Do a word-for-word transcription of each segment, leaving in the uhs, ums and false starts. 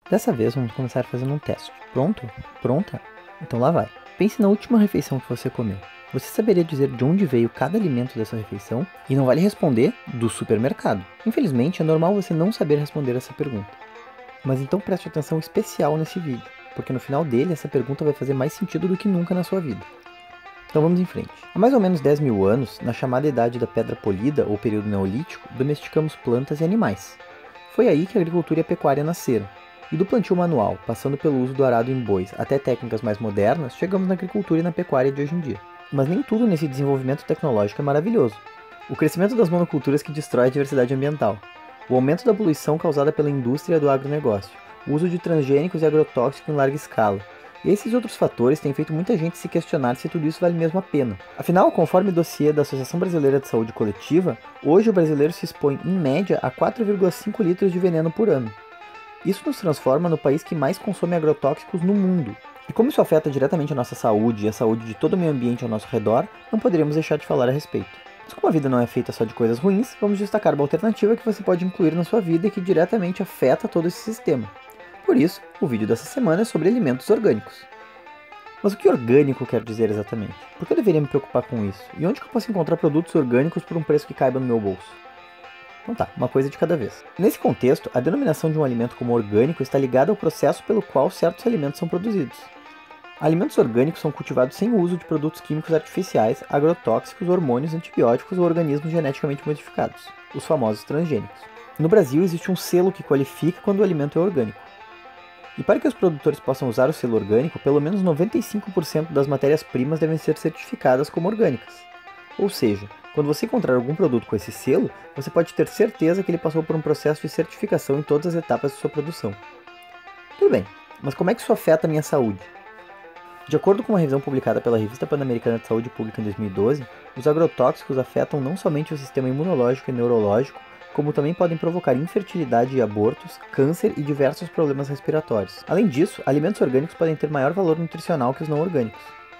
Dessa vez vamos começar fazendo um teste. Pronto? Pronta? Então lá vai. Pense na última refeição que você comeu. Você saberia dizer de onde veio cada alimento dessa refeição? E não vale responder do supermercado. Infelizmente, é normal você não saber responder essa pergunta. Mas então preste atenção especial nesse vídeo, porque no final dele essa pergunta vai fazer mais sentido do que nunca na sua vida. Então vamos em frente. Há mais ou menos dez mil anos, na chamada Idade da Pedra Polida, ou período neolítico, domesticamos plantas e animais. Foi aí que a agricultura e a pecuária nasceram. E do plantio manual, passando pelo uso do arado em bois, até técnicas mais modernas, chegamos na agricultura e na pecuária de hoje em dia. Mas nem tudo nesse desenvolvimento tecnológico é maravilhoso. O crescimento das monoculturas que destrói a diversidade ambiental, o aumento da poluição causada pela indústria do agronegócio, o uso de transgênicos e agrotóxicos em larga escala. E esses outros fatores têm feito muita gente se questionar se tudo isso vale mesmo a pena. Afinal, conforme o dossiê da Associação Brasileira de Saúde Coletiva, hoje o brasileiro se expõe, em média, a quatro vírgula cinco litros de veneno por ano. Isso nos transforma no país que mais consome agrotóxicos no mundo. E como isso afeta diretamente a nossa saúde e a saúde de todo o meio ambiente ao nosso redor, não poderíamos deixar de falar a respeito. Mas como a vida não é feita só de coisas ruins, vamos destacar uma alternativa que você pode incluir na sua vida e que diretamente afeta todo esse sistema. Por isso, o vídeo dessa semana é sobre alimentos orgânicos. Mas o que orgânico quer dizer exatamente? Por que eu deveria me preocupar com isso? E onde que eu posso encontrar produtos orgânicos por um preço que caiba no meu bolso? Então tá, uma coisa de cada vez. Nesse contexto, a denominação de um alimento como orgânico está ligada ao processo pelo qual certos alimentos são produzidos. Alimentos orgânicos são cultivados sem o uso de produtos químicos artificiais, agrotóxicos, hormônios, antibióticos ou organismos geneticamente modificados, os famosos transgênicos. No Brasil, existe um selo que qualifica quando o alimento é orgânico. E para que os produtores possam usar o selo orgânico, pelo menos noventa e cinco por cento das matérias-primas devem ser certificadas como orgânicas. Ou seja, quando você encontrar algum produto com esse selo, você pode ter certeza que ele passou por um processo de certificação em todas as etapas de sua produção. Tudo bem, mas como é que isso afeta a minha saúde? De acordo com uma revisão publicada pela Revista Pan-Americana de Saúde Pública em dois mil e doze, os agrotóxicos afetam não somente o sistema imunológico e neurológico, como também podem provocar infertilidade e abortos, câncer e diversos problemas respiratórios. Além disso, alimentos orgânicos podem ter maior valor nutricional que os não orgânicos.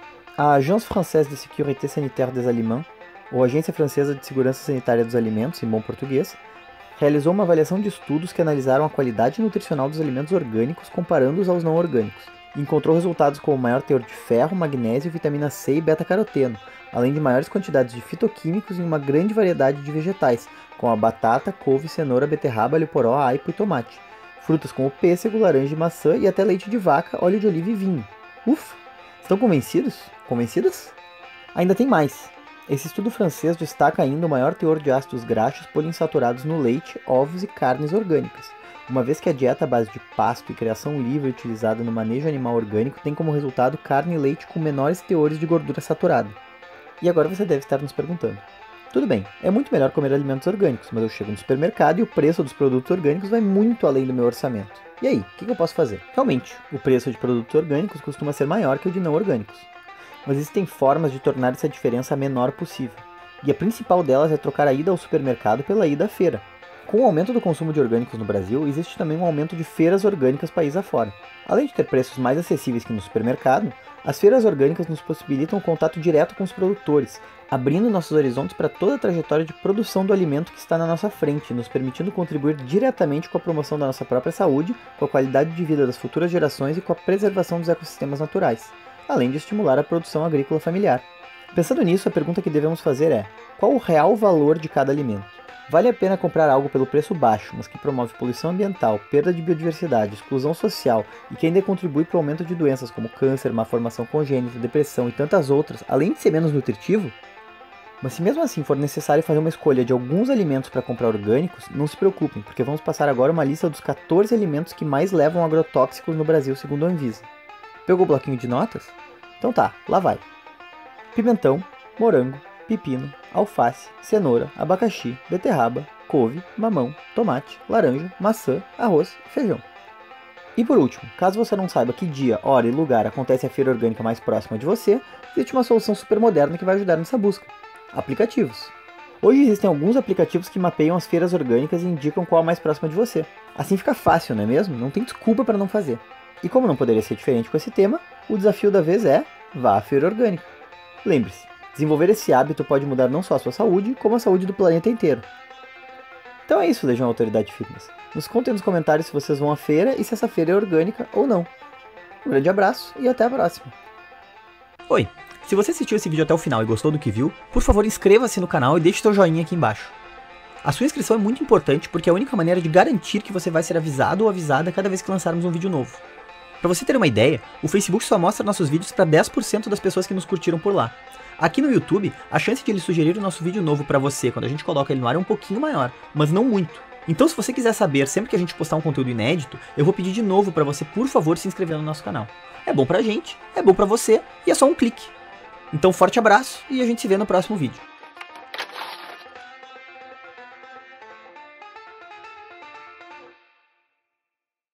A Agence Française de Sécurité Sanitaire des Aliments, ou Agência Francesa de Segurança Sanitária dos Alimentos, em bom português, realizou uma avaliação de estudos que analisaram a qualidade nutricional dos alimentos orgânicos comparando-os aos não orgânicos, e encontrou resultados como maior teor de ferro, magnésio, vitamina C e beta-caroteno, além de maiores quantidades de fitoquímicos em uma grande variedade de vegetais, como a batata, couve, cenoura, beterraba, alho poró, aipo e tomate, frutas como pêssego, laranja e maçã e até leite de vaca, óleo de oliva e vinho. Ufa! Estão convencidos? Convencidas? Ainda tem mais! Esse estudo francês destaca ainda o maior teor de ácidos graxos poliinsaturados no leite, ovos e carnes orgânicas, uma vez que a dieta à base de pasto e criação livre utilizada no manejo animal orgânico tem como resultado carne e leite com menores teores de gordura saturada. E agora você deve estar nos perguntando: tudo bem, é muito melhor comer alimentos orgânicos, mas eu chego no supermercado e o preço dos produtos orgânicos vai muito além do meu orçamento. E aí, o que eu posso fazer? Realmente, o preço de produtos orgânicos costuma ser maior que o de não orgânicos. Mas existem formas de tornar essa diferença a menor possível. E a principal delas é trocar a ida ao supermercado pela ida à feira. Com o aumento do consumo de orgânicos no Brasil, existe também um aumento de feiras orgânicas país afora. Além de ter preços mais acessíveis que no supermercado, as feiras orgânicas nos possibilitam contato direto com os produtores, abrindo nossos horizontes para toda a trajetória de produção do alimento que está na nossa frente, nos permitindo contribuir diretamente com a promoção da nossa própria saúde, com a qualidade de vida das futuras gerações e com a preservação dos ecossistemas naturais, além de estimular a produção agrícola familiar. Pensando nisso, a pergunta que devemos fazer é: qual o real valor de cada alimento? Vale a pena comprar algo pelo preço baixo, mas que promove poluição ambiental, perda de biodiversidade, exclusão social e que ainda contribui para o aumento de doenças como câncer, má formação congênita, depressão e tantas outras, além de ser menos nutritivo? Mas se mesmo assim for necessário fazer uma escolha de alguns alimentos para comprar orgânicos, não se preocupem, porque vamos passar agora uma lista dos quatorze alimentos que mais levam agrotóxicos no Brasil segundo a Anvisa. Pegou o bloquinho de notas? Então tá, lá vai. Pimentão, morango, pepino, alface, cenoura, abacaxi, beterraba, couve, mamão, tomate, laranja, maçã, arroz e feijão. E por último, caso você não saiba que dia, hora e lugar acontece a feira orgânica mais próxima de você, existe uma solução super moderna que vai ajudar nessa busca: aplicativos. Hoje existem alguns aplicativos que mapeiam as feiras orgânicas e indicam qual a mais próxima de você. Assim fica fácil, não é mesmo? Não tem desculpa para não fazer. E como não poderia ser diferente com esse tema, o desafio da vez é: vá à feira orgânica. Lembre-se, desenvolver esse hábito pode mudar não só a sua saúde, como a saúde do planeta inteiro. Então é isso, Legião Autoridade Fitness. Nos contem nos comentários se vocês vão à feira e se essa feira é orgânica ou não. Um grande abraço e até a próxima. Oi, se você assistiu esse vídeo até o final e gostou do que viu, por favor inscreva-se no canal e deixe seu joinha aqui embaixo. A sua inscrição é muito importante porque é a única maneira de garantir que você vai ser avisado ou avisada cada vez que lançarmos um vídeo novo. Para você ter uma ideia, o Facebook só mostra nossos vídeos para dez por cento das pessoas que nos curtiram por lá. Aqui no YouTube, a chance de ele sugerir o nosso vídeo novo para você quando a gente coloca ele no ar é um pouquinho maior, mas não muito. Então se você quiser saber sempre que a gente postar um conteúdo inédito, eu vou pedir de novo para você, por favor, se inscrever no nosso canal. É bom pra gente, é bom pra você e é só um clique. Então forte abraço e a gente se vê no próximo vídeo.